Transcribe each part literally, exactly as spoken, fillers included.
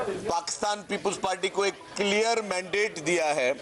Pakistan Peoples party को एक clear mandate दिया है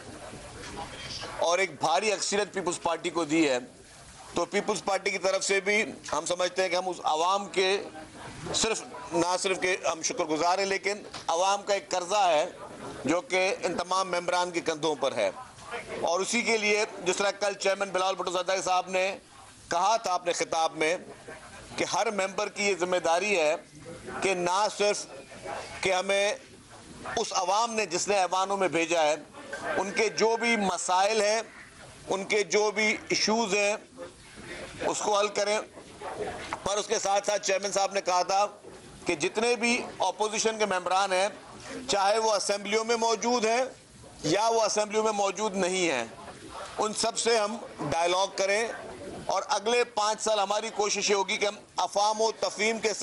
और एक भारी अक्सरियत पीपुल्स पार्टी को दी है, तो पीपुल्स पार्टी की तरफ से भी हम समझते हैं कि हम उस आवाम के सिर्फ ना सिर्फ के हम शुक्रगुजार हैं, लेकिन आवाम का एक कर्जा है जो कि इन तमाम मेंबरान के कंधों पर है। और उसी के लिए जिस तरह कल चेयरमैन बिलावल भुट्टो ज़रदारी साहब ने कहा था अपने खिताब में कि हर मेंबर की ये जिम्मेदारी है कि ना सिर्फ कि हमें उस आवाम ने जिसने ऐवानों में भेजा है उनके जो भी मसाइल हैं, उनके जो भी इश्यूज़ हैं उसको हल करें, पर उसके साथ साथ चेयरमैन साहब ने कहा था कि जितने भी अपोजिशन के मेंबरान हैं, चाहे वो असेंबलियों में मौजूद हैं या वो असेंबलियों में मौजूद नहीं हैं, उन सब से हम डायलॉग करें और अगले पाँच साल हमारी कोशिश ये होगी कि हम अफाम व तफहीम के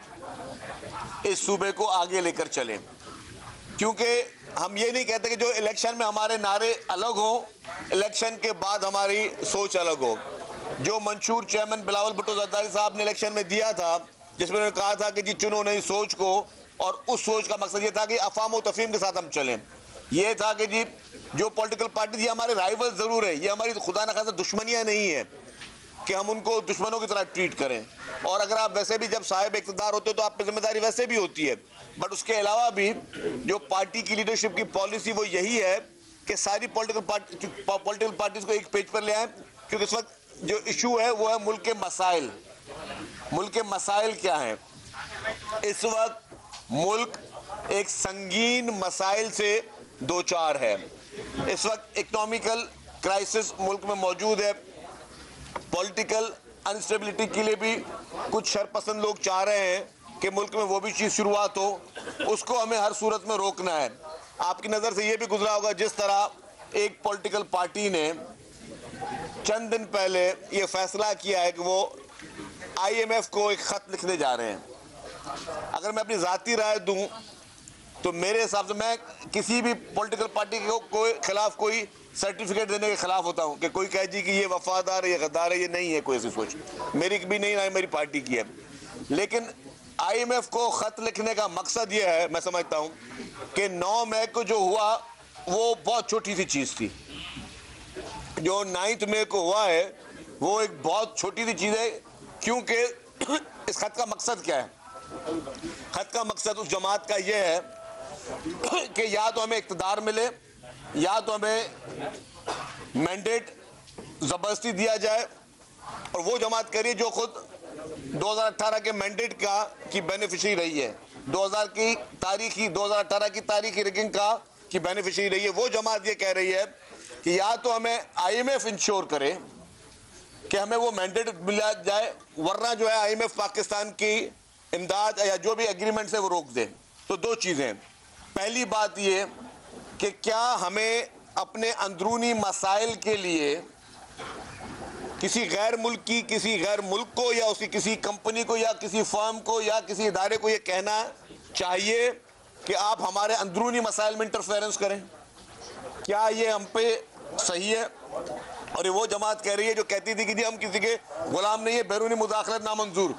साथ इस सूबे को आगे लेकर चलें। क्योंकि हम ये नहीं कहते कि जो इलेक्शन में हमारे नारे अलग हों, इलेक्शन के बाद हमारी सोच अलग हो। जो मंशूर चेयरमैन बिलावल भुट्टो ज़रदारी साहब ने इलेक्शन में दिया था, जिसमें उन्होंने कहा था कि जी चुनो नई सोच को, और उस सोच का मकसद ये था कि अफाम व तफहीम के साथ हम चलें। ये था कि जी जो पॉलिटिकल पार्टी ये हमारे राइवल ज़रूर है, ये हमारी खुदा न खासा दुश्मनियाँ नहीं है कि हम उनको दुश्मनों की तरह ट्रीट करें। और अगर आप वैसे भी जब साहिब इक़्तिदार होते हो तो आप पे जिम्मेदारी वैसे भी होती है, बट उसके अलावा भी जो पार्टी की लीडरशिप की पॉलिसी वो यही है कि सारी पॉलिटिकल पार्टी पॉलिटिकल पार्टीज़ को एक पेज पर ले आएँ। क्योंकि इस वक्त जो इशू है वो है मुल्क के मसाइल। मुल्क के मसाइल क्या हैं? इस वक्त मुल्क एक संगीन मसाइल से दो चार है। इस वक्त इकोनॉमिकल क्राइसिस मुल्क में मौजूद है। पॉलिटिकल अनस्टेबिलिटी के लिए भी कुछ शरपसंद लोग चाह रहे हैं कि मुल्क में वो भी चीज़ शुरुआत हो, उसको हमें हर सूरत में रोकना है। आपकी नज़र से ये भी गुजरा होगा जिस तरह एक पॉलिटिकल पार्टी ने चंद दिन पहले ये फैसला किया है कि वो आईएमएफ को एक ख़त लिखने जा रहे हैं। अगर मैं अपनी ज़ाती राय दूं तो मेरे हिसाब से मैं किसी भी पॉलिटिकल पार्टी को कोई खिलाफ कोई सर्टिफिकेट देने के खिलाफ होता हूं कि कोई कहे जी कि ये वफादार है, ये गद्दार है, ये नहीं है कोई ऐसी सोच, मेरी भी नहीं, ना मेरी पार्टी की है। लेकिन आईएमएफ को ख़त लिखने का मकसद ये है, मैं समझता हूं कि नौ मई को जो हुआ वो बहुत छोटी सी चीज़ थी। जो नाइन्थ मई को हुआ है वो एक बहुत छोटी सी चीज़ है। क्योंकि इस खत का मकसद क्या है? खत का मकसद उस जमात का ये है कि या तो हमें इक़्तिदार मिले या तो हमें मैंडेट ज़बरदस्ती दिया जाए। और वो जमात कह रही है जो खुद दो हज़ार अठारह के मैंडेट का की बेनिफिशरी रही है, दो हज़ार की तारीखी दो हज़ार अठारह की तारीखी रिगिंग का की बेनिफिशरी रही है। वो जमात ये कह रही है कि या तो हमें आईएमएफ इंश्योर करे कि हमें वो मैंडेट मिला जाए, वरना जो है आईएमएफ पाकिस्तान की इमदाद या जो भी एग्रीमेंट्स है वो रोक दे। तो दो चीज़ें, पहली बात ये कि क्या हमें अपने अंदरूनी मसाइल के लिए किसी गैर मुल्क की किसी गैर मुल्क को या उसकी किसी कंपनी को या किसी फर्म को या किसी इदारे को ये कहना चाहिए कि आप हमारे अंदरूनी मसाइल में इंटरफेरेंस करें? क्या ये हम पे सही है? और ये वो जमात कह रही है जो कहती थी कि जी हम किसी के गुलाम नहीं है, बैरूनी मुदाखलत नामंजूर।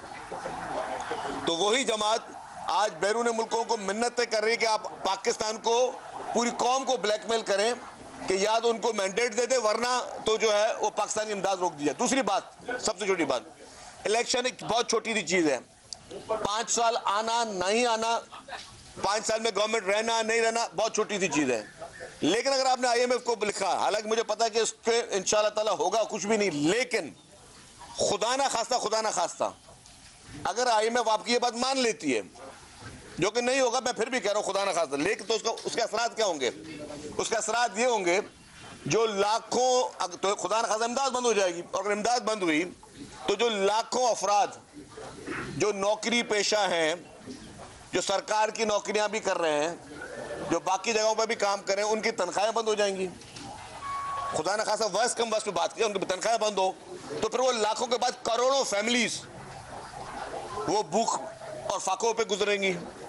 तो वही जमात आज बैरून मुल्कों को मिन्नतें कर रही है कि आप पाकिस्तान को, पूरी कौम को ब्लैकमेल करें कि या तो उनको मैंडेट दे दे, वरना तो जो है वो पाकिस्तान की इमदाद रोक दी जाए। दूसरी बात, सबसे छोटी बात, इलेक्शन एक बहुत छोटी सी चीज़ है। पाँच साल आना नहीं आना, पाँच साल में गवर्नमेंट रहना नहीं रहना, बहुत छोटी सी चीज़ है। लेकिन अगर आपने आईएमएफ को लिखा, हालांकि मुझे पता है कि उसके इंशाअल्लाह ताला होगा कुछ भी नहीं, लेकिन खुदा ना खास्ता खुदा ना खास्ता अगर आईएमएफ आपकी ये बात मान लेती है, जो कि नहीं होगा, मैं फिर भी कह रहा हूँ खुदा ना खास्ता, लेकिन तो उसका उसके असरात क्या होंगे? उसके असरात ये होंगे जो लाखों, तो खुदा ना खास्ता इमदाद बंद हो जाएगी, और अगर इमदाद बंद हुई तो जो लाखों अफराद जो नौकरी पेशा हैं, जो सरकार की नौकरियां भी कर रहे हैं, जो बाकी जगहों पर भी काम कर रहे हैं, उनकी तनख्वाहें बंद हो जाएंगी। खुदा न खासा वर्स कम वर्स पे बात किया, उनकी तनख्वाहें बंद हो तो फिर वो लाखों के बाद करोड़ों फैमिलीज वो भूख और फाकों पे गुजरेंगी।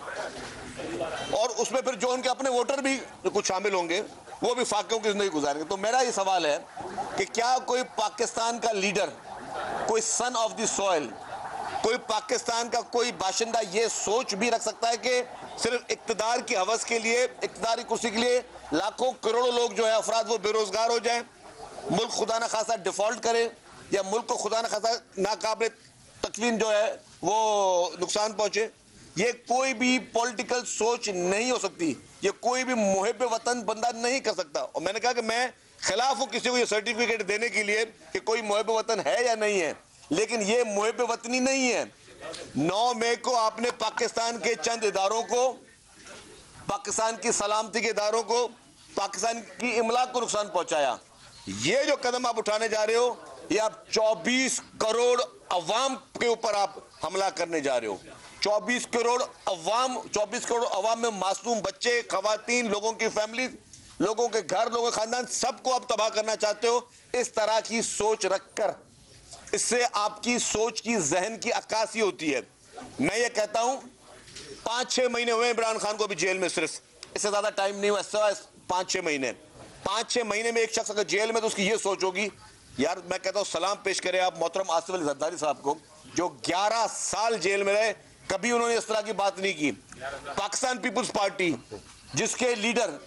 और उसमें फिर जो उनके अपने वोटर भी कुछ शामिल होंगे वो भी फाकों की जिंदगी गुजारेंगे। तो मेरा ये सवाल है कि क्या कोई पाकिस्तान का लीडर, कोई सन ऑफ द सॉइल, कोई पाकिस्तान का कोई बाशिंदा ये सोच भी रख सकता है कि सिर्फ इक्तदार की हवस के लिए, इक्तदार की कुर्सी के लिए लाखों करोड़ों लोग जो है अफराद वो बेरोजगार हो जाएं, मुल्क खुदा न खासा डिफॉल्ट करे, या मुल्क को खुदा न खासा नाकाबिल तकवीन जो है वो नुकसान पहुंचे। ये कोई भी पॉलिटिकल सोच नहीं हो सकती, ये कोई भी मुहिब वतन बंदा नहीं कर सकता। और मैंने कहा कि मैं खिलाफ हूं किसी को ये सर्टिफिकेट देने के लिए कि कोई मुहिब वतन है या नहीं है, लेकिन ये मुहिब वतनी नहीं है। नौ मई को आपने पाकिस्तान के चंद इदारों को, पाकिस्तान की सलामती के इदारों को, पाकिस्तान की इमलाक को नुकसान पहुंचाया। ये जो कदम आप उठाने जा रहे हो, ये आप चौबीस करोड़ अवाम के ऊपर आप हमला करने जा रहे हो। चौबीस करोड़ अवाम, चौबीस करोड़ अवाम में मासूम बच्चे, खवातीन, लोगों की फैमिली, लोगों के घर, लोगों के खानदान, सबको आप तबाह करना चाहते हो इस तरह की सोच रखकर। इससे आपकी सोच की, जहन की अक्कासी होती है। मैं ये कहता हूं, पांच छह महीने हुए इमरान खान को भी जेल में, सिर्फ इससे ज्यादा टाइम नहीं हुआ, पांच छह महीने। पांच छह महीने में एक शख्स अगर जेल में, तो उसकी ये सोच होगी, यार मैं कहता हूं सलाम पेश करें आप मोहतरम आसिफ अली जरदारी साहब को, जो ग्यारह साल जेल में रहे, कभी उन्होंने इस तरह की बात नहीं की। पाकिस्तान पीपुल्स पार्टी जिसके लीडर,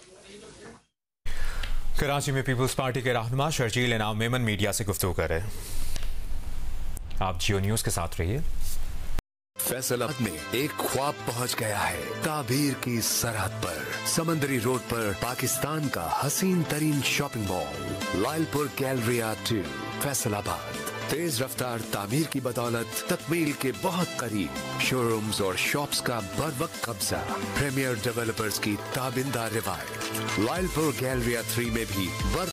कराची में पीपुल्स पार्टी के रहनुमा शर्जील इनाम मेमन मीडिया से गुफ्तगू कर रहे हैं। आप जियो न्यूज के साथ रहिए। फैसलाबाद में एक ख्वाब पहुंच गया है ताबीर की सरहद पर। समंदरी रोड पर पाकिस्तान का हसीन तरीन shopping mall Lalpur Galleria to Faisalabad. तेज रफ्तार तामीर की बदौलत तकमील के बहुत करीब। शोरूम्स और शॉप्स का बर वक्त कब्जा। प्रीमियर डेवलपर्स की ताबिंदा रिवायत। लालपुर गैलरिया थ्री में भी बर